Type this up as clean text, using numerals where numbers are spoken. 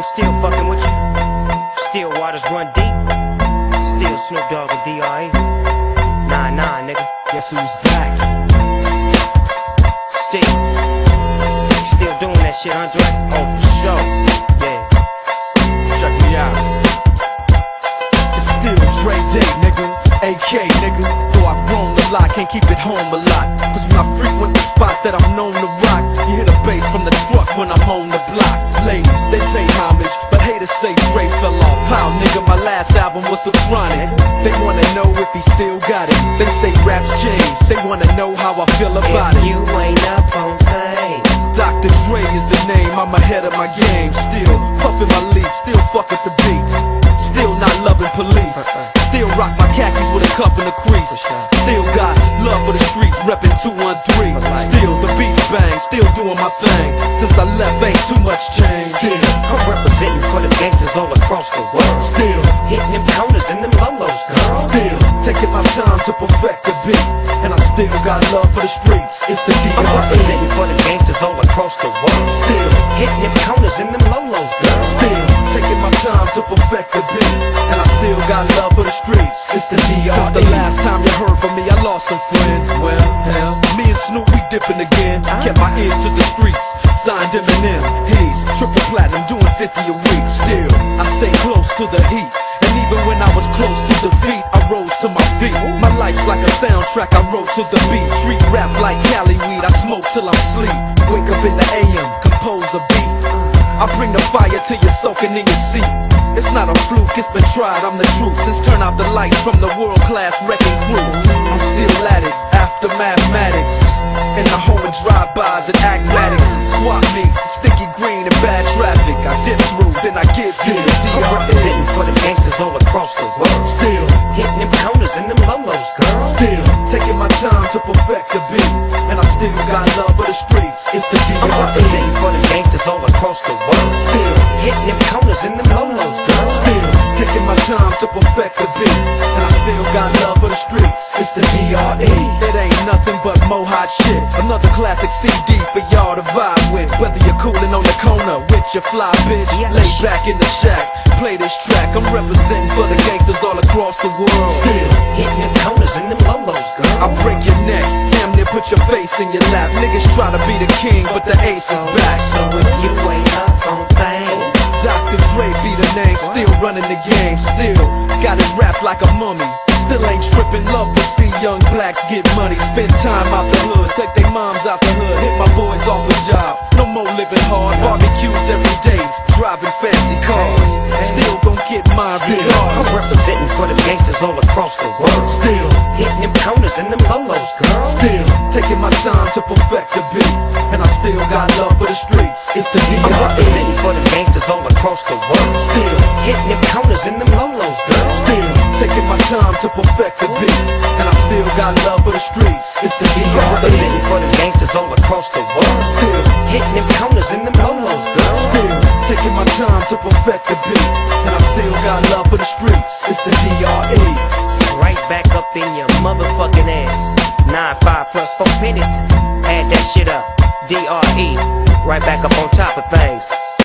still fucking with you. Still waters run deep. Still Snoop Dogg and D.R.E. Nah, nigga. Guess who's back? Still doing that shit, Andre? Oh, for sure. Yeah. Check me out. It's still Dre Day, nigga. AK, nigga. Though I've grown a lot, can't keep it home a lot. Cause when I frequent the spots that I'm known to rock, you hear the bass from the truck when I'm on the block. Ladies, they pay homage, but haters say Dre fell off. How, nigga, my last album was The Chronic. They wanna know if he still got it. They say raps changed, they wanna know how I feel about it. You ain't up on things. Dr. Dre is the name, I'm ahead of my game. Still puffin' my leaf, still fuck with the beats. Still not loving police. Still rock my khakis with a cuff and a crease. Still got love for the streets, reppin' 213. Still the beats bang, still doing my thing. Since I left, ain't too much change. Still I'm representing for the gangsters all across the world. Still hitting them corners and them lolos, girl. Still taking my time to perfect the beat. And I still got love for the streets. It's the D.R.E. I'm representing for the gangsters all across the world. Still hitting them corners and them lolos, girl. Still taking my time to perfect the beat. And I still got love for the streets. It's the D.R.E. Since the last time you heard from me, I lost some friends. Well, hell, me and Snoop, we dipping again. Kept my ear to the streets, signed Eminem. He's triple platinum, doing 50 a week. Still, I stay close to the heat. And even when I was close to defeat, I rose to my feet. My life's like a soundtrack, I wrote to the beat. Street rap like Cali weed, I smoke till I'm sleep. Wake up in the AM, compose a beat. I bring the fire till you're soaking in your seat. It's not a fluke, it's been tried, I'm the truth. Since turn out the lights from the world-class wrecking crew, I'm still at it, after mathematics. In the home of drive-bys and acmatics. Swap meets, sticky green and bad traffic. I dip through, then I give you the D.R.E. I'm representing for the gangsters all across the world. Still hitting them corners and them lolos, girl. Still taking my time to perfect the beat. And I still got love for the streets. It's the D.R.E. I'm representing for the gangsters all across the world. Still hitting them corners and them lolos, girl. Still taking my time to perfect the beat. And I still got love for the streets. It's the D.R.E. It ain't nothing but mo hot shit. Another classic CD for y'all to vibe with. Whether you're coolin' on the corner with your fly bitch, lay back in the shack, play this track. I'm representing for the gangsters all across the world. Still hitting them corners and them lolos, girl. I break your neck, damn near put your face in your lap. Niggas try to be the king, but the ace is back. So if you ain't up on things, Dr. Dre be the name, still running the game. Still got it wrapped like a mummy. Still ain't trippin', love to see young blacks get money. Spend time out the hood, take their moms out the hood. Hit my boys off with jobs, no more living hard. Barbecues every day, driving fancy cars. Still gon' get mine regardless. I'm representing for the gangsters all across the world. Still hitting them corners and them lolos, girl. Still taking my time to perfect the beat. And I still got love for the streets. It's the D.R.E. I'm representing for the gangsters all across the world. Still hitting them corners and them lolos, girl. Still taking my time to perfect the beat. And I still got love for the streets. It's the I'm D.R.E. representing for the gangsters all across the world. Still hitting them corners and them lolos, girl. Still taking my time to perfect the beat. And I still got love for the streets. It's the D.R.E. Right back up in your motherfucking ass. 9-5 plus 4 pennies. Add that shit up. D.R.E. Right back up on top of things.